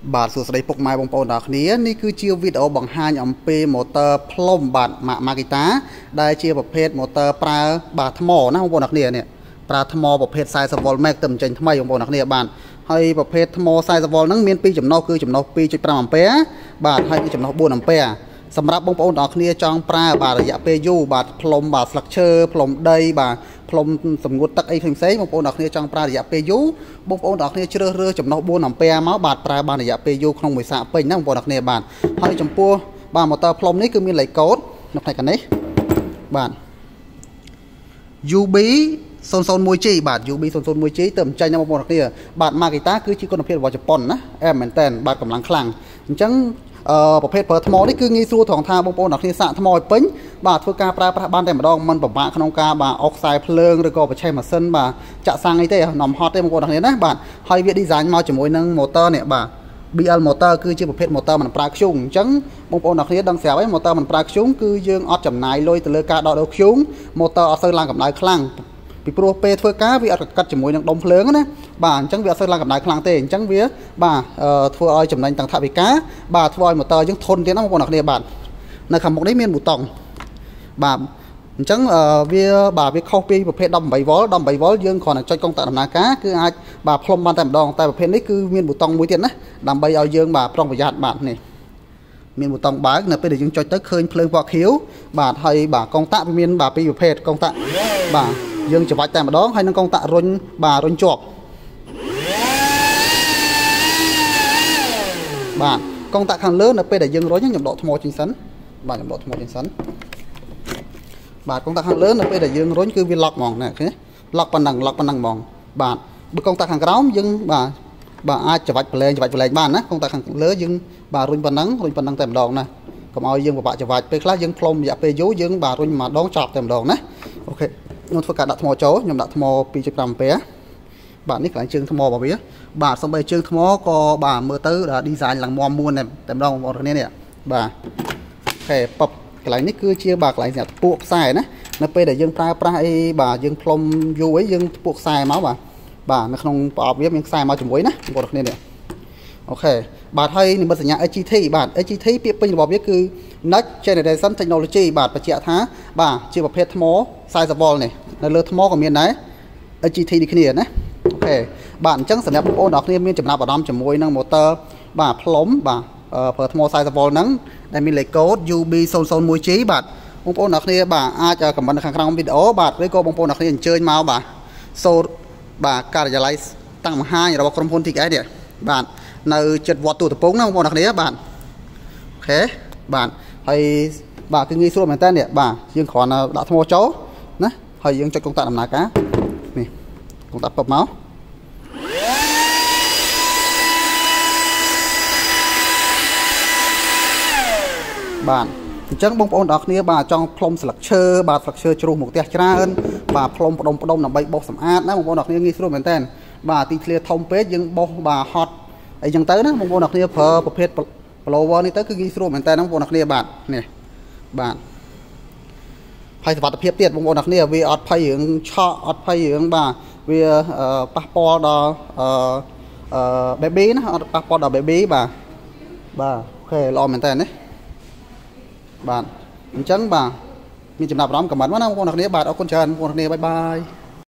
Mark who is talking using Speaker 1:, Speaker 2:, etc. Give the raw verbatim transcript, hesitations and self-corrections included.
Speaker 1: បាទសួស្តីពុកម៉ែបងប្អូនទាំងគ្នានេះគឺជាវីដេអូបង្ហាញអំពីម៉ូទ័រផ្លុំបាទម៉ាក់ម៉ាគីតាដែលជាប្រភេទម៉ូទ័រប្រើបាទថ្មណាបងប្អូនទាំងគ្នានេះប្រើថ្មប្រភេទสี่สิบវ៉ុលម៉ែកទៅចេញថ្មីបងប្អូនទាំងគ្នាបាទហើយប្រភេទថ្មสี่สิบវ៉ុលហ្នឹងមានពីរចំណុះគឺចំណុះ two point five អាំពែបាទហើយចំណុះ fourអាំពែសម្រាប់បងប្អូនទាំងគ្នាចង់ប្រើបាទរយៈពេលយូរបាទផ្លុំបាទស្លឹកឈើផ្លុំដីបាទផ្លុំសម្ងួតទឹកអីផ្សេងៗបងប្អូនទាំងគ្នាចង់ប្រើរយៈពេលយូរបងប្អូនទាំងគ្នាជ្រើសរើសចំណុះ fourអាំពែមកបាទប្រើបានរយៈពេលយូរក្នុងមួយសាកពេញណាបងប្អូនទាំងគ្នាបាទហើយចំពោះបាទម៉ូទ័រផ្លុំនេះគឺមានលេខកូដនៅផ្នែកខាងនេះបាទ ยู บี ศูนย์ ศูนย์ one จี បាទ ยู บี ศูนย์ ศูนย์ one จี ទៅចេញបងប្អូនទាំងគ្នាបាទម៉ាគីតាគឺជាគុណភាពរបស់ជប៉ុនណាអែមមែនតើបាទកម្លាំងខ្លាំងអញ្ចឹងអឺប្រភេទប្រើថ្មនេះគឺងាយស្រួលត្រង់ថាបងប្អូនទាំងគ្នាសាកថ្មឲ្យពេញបាទធ្វើការប្រើប្រាស់បានតែម្ដងមិនពិបាកក្នុងការបាទអុកខ្សែភ្លើងឬក៏បច្ចេកម៉ាស៊ីនបាទចាក់សាំងអីទេនំហត់ទេបងប្អូនទាំងគ្នាណាបាទហើយវា design មកជាមួយនឹង motor នេះបាទ บี แอล motor គឺជាប្រភេទ motor មិនប្រើធ្យូងអញ្ចឹងបងប្អូនទាំងគ្នាដឹងស្រាប់ហើយ motor មិនប្រើធ្យូងគឺយើងអត់ចំណាយលុយទៅលើការដកដូរធ្យូង motor អត់សូវឡើងកម្ដៅខ្លាំងពីព្រោះពេលធ្វើការវាអត់កាត់ជាមួយនឹងដុំភ្លើងណាបាទអញ្ចឹងវាអត់សូវឡើងកម្ដៅខ្លាំងទេអញ្ចឹងវាបាទធ្វើឲ្យចំណេញទាំងថវិកាបាទធ្វើឲ្យម៉ូទ័រយើងធន់ទៀតណាបងប្អូនអ្នកគ្នាបាទនៅខាងមុខនេះមានប៊ូតុងបាទអញ្ចឹងវាបាទវាខុសពីប្រភេទeighteenវ៉ុលeighteenវ៉ុលយើងគ្រាន់តែចុចកុងតាក់ដំណើរការគឺអាចបាទផ្លុំបានតែម្ដងតែប្រភេទនេះគឺមានប៊ូតុងមួយទៀតណាដើម្បីឲ្យយើងបាទប្រុងប្រយ័ត្នបាទនេះមានប៊ូតុងបើកនៅពេលដែលយើងចុចទៅឃើញភ្លើងពណ៌ខៀវបាទហើយបាទកុងតាក់វាមានបាទពីរប្រភេទកុងតាក់បាទយើងច្រវាច់តែម្ដងហើយនឹងកុងតាក់រុញបាទរុញជាប់បាទកុងតាក់ខាងលើនៅពេលដែលយើងរុញខ្ញុំដកថ្មចេញសិនបាទខ្ញុំដកថ្មចេញសិនបាទកុងតាក់ខាងលើនៅពេលដែលយើងរុញគឺវាឡុកហ្មងណាឃើញឡុកប៉ុណ្ណឹងឡុកប៉ុណ្ណឹងហ្មងបាទបើកុងតាក់ខាងក្រោមយើងបាទបាទអាចច្រវាច់ប្រឡែងច្រវាច់ប្រឡែងបានណាកុងតាក់ខាងលើយើងបាទរុញប៉ុណ្ណឹងរុញប៉ុណ្ណឹងតែម្ដងណាកុំឲ្យយើងពិបាកច្រវាច់ពេលខ្លះយើងផ្លុំរយៈពេលយូរយើងបាទរុញម្ដងចប់តែម្ដងណាអូខេខ្ញុំធ្វើការដាក់ថ្មចូលខ្ញុំដាក់ថ្ម two point five អាំពែបាទនេះកន្លែងជើងថ្មរបស់វាបាទសំបីជើងថ្មក៏បាទមើលទៅ design ឡើងមាំមួនតែម្ដងបងប្អូនគ្នានេះបាទអូខេប៉បកន្លែងនេះគឺជាបាទកន្លែងសម្រាប់ពួកខ្សែណានៅពេលដែលយើងប្រើប្រាស់អីបាទយើងផ្លុំយូរអីយើងពួកខ្សែមកបាទបាទនៅក្នុងប្រអប់វាមានខ្សែមកជាមួយណាបងប្អូនគ្នានេះអូខេបាទហើយនិមិត្តសញ្ញា เอช จี ที បាទ เอช จี ที ពាក្យពេញរបស់វាគឺ Next Generation Technology បាទបញ្ជាក់ថាបាទជាប្រភេទថ្មสี่สิบវ៉ុលនេះនៅលើថ្មក៏មានដែរ เอช จี ที នេះគ្នាណាអូខេបាទអញ្ចឹងសម្រាប់បងប្អូនទាំងគ្នាមានចំណាប់អារម្មណ៍ជាមួយនឹង motor បាទផ្លុំបាទប្រើថ្មสี่สิบវ៉ុលហ្នឹងដែលមានលេខកូដ ยู บี ศูนย์ ศูนย์ one จี បាទបងប្អូនទាំងគ្នាបាទអាចខមមិននៅខាងក្រោមវីដេអូបាទឬក៏បងប្អូនទាំងគ្នាអញ្ជើញមកបាទសូត្របាទការិយាល័យតាំងមហាញរបស់ក្រុមហ៊ុន ទី អេស នេះបាទនៅចិត្តវត្តទូតពងណាបងប្អូនទាំងគ្នាបាទអូខេបាទហើយបាទគឺងាយស្រួលមែនតើនេះបាទយើងគ្រាន់តែដាក់ថ្មចូលណាហើយយើងចុចកុងតាក់ដំណើរការនេះកុងតាក់ពឹបមកបាទអញ្ចឹងបងប្អូនទាំងគ្នាបាទចង់ផ្លុំស្លឹកឈើបាទស្លឹកឈើជ្រុះមកផ្ទះច្រើនបាទផ្លុំផ្ដុំផ្ដុំដើម្បីបោសសម្អាតណាបងប្អូនទាំងគ្នាងាយស្រួលមែនតើបាទទីធ្លាធំពេកយើងបោសបាទហត់អីចឹងទៅណាបងប្អូនទាំងគ្នាប្រើប្រភេទ blower នេះទៅគឺងាយស្រួលមែនតើបងប្អូនទាំងគ្នាបាទនេះបាទហើយសុវត្ថិភាពទៀតបងប្អូនទាំងគ្នាវាអត់ភ័យរឿងឆក់អត់ភ័យរឿងបាទវាប៉ះពាល់ដល់អឺអឺ baby ណាអត់ប៉ះពាល់ដល់ baby បាទបាទអូខេល្អមែនតើណាបាទអញ្ចឹងបាទមានចំណាប់អារម្មណ៍ខមមិនមកណាបងប្អូនទាំងគ្នាបាទអរគុណច្រើនបងប្អូនទាំងគ្នាបាយបាយ